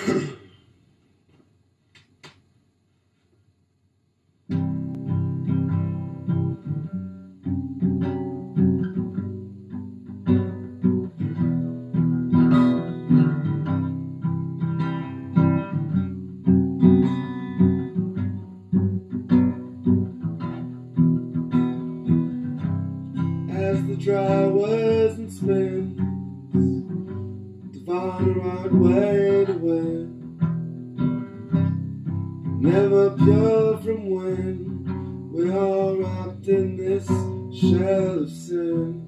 As the dry whirs and spins, divine right way to win, never pure from when we are wrapped in this shell of sin.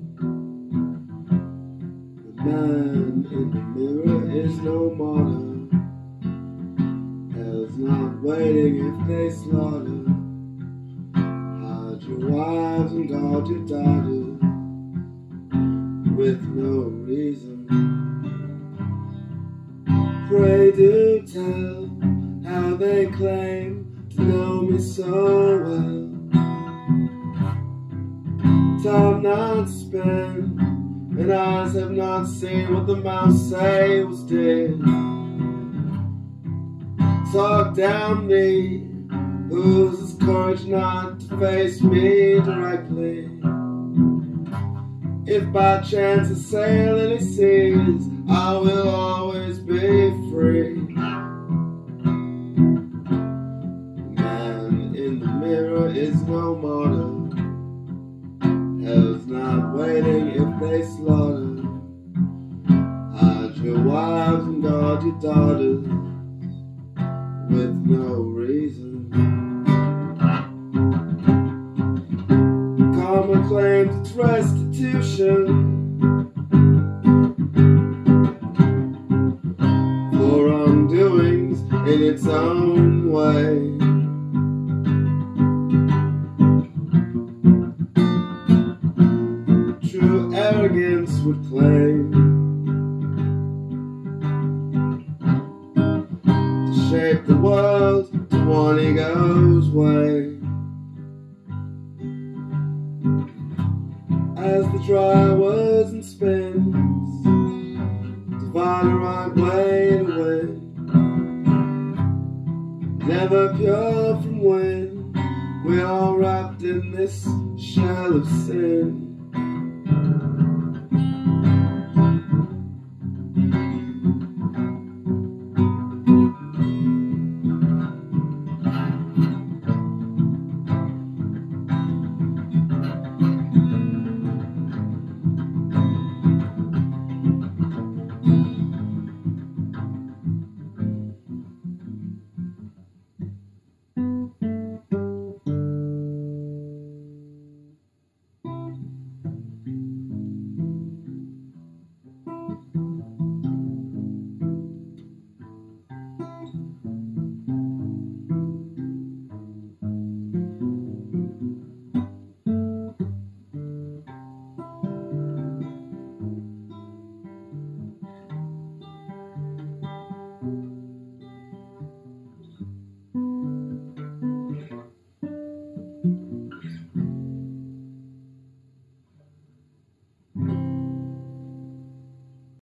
The man in the mirror is no martyr, hell's not waiting if they slaughter. Hide your wives and guard your daughters with no reason. Pray do tell how they claim to know me so well. Time not spent, and eyes have not seen what the mouth say was dead. Talk down me, loses courage not to face me directly. If by chance I sail any seas, I will always be free. The man in the mirror is no martyr, hell's not waiting if they slaughter. Hide your wives and guard your daughters with no reason. Karma claims its restitution for wrongdoings in its own way. True arrogance would claim to shape the world to one ego's way. As the dry whirs and spins, divine a right way to win, never pure from when we are wrapped in this shell of sin.